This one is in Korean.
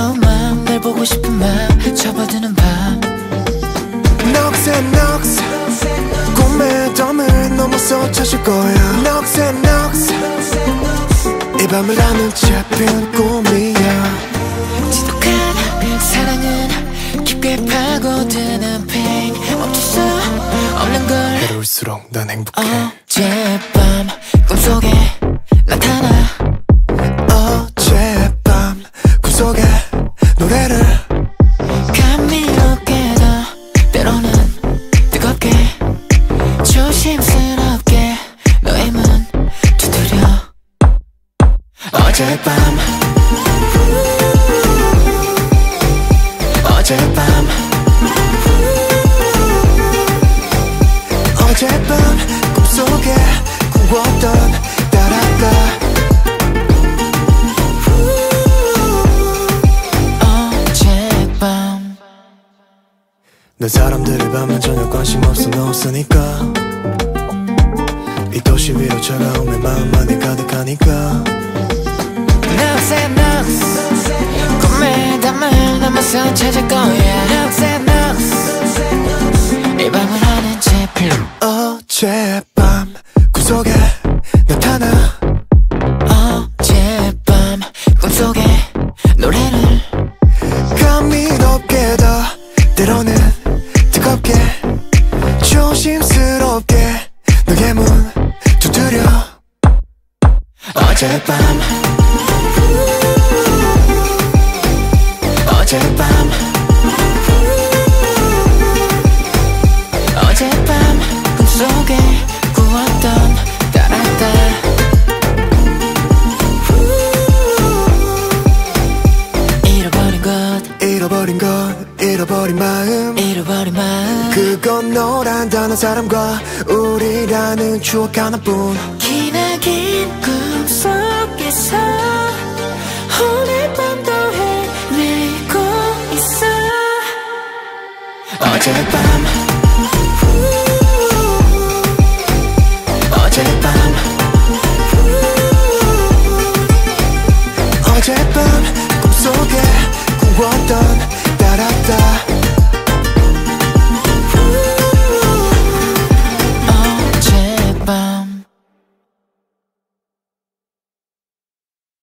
새로운 마음 날 보고 싶은 마음 접어드는 밤 넋에 꿈의 덤을 넘어서 찾을 거야 넋에 이 밤을 나는 잡힌 꿈이야 지독한 사랑은 깊게 파고드는 pain 멈출 수 없는 걸 외로울수록 난 행복해 어젯밤 꿈속에 나타나 어젯밤 꿈속에 노래를 감미롭게도 때로는 뜨겁게 조심스럽게 너의 문 두드려 어젯밤 꿈속에 꾸었던 따라가 어젯밤 내 사람들의 밤은 전혀 관심 없어 너 없으니까 이 도시 위로 차가움에 마음만이 가득하니까 꿈의 담을 넘어서 찾을 거야 이 밤을 하는 제필 어젯밤 꿈속에 나타나 어젯밤 꿈속에 노래를 감미롭게도 때로는 뜨겁게 조심스럽게 너의 문 두드려 어젯밤 꿈속에 꾸었던 따라다 잃어버린 마음 그건 너란다는 사람과 우리라는 추억 하나뿐 기나긴 꿈속에서 오늘 밤도 헤매고 있어 어젯밤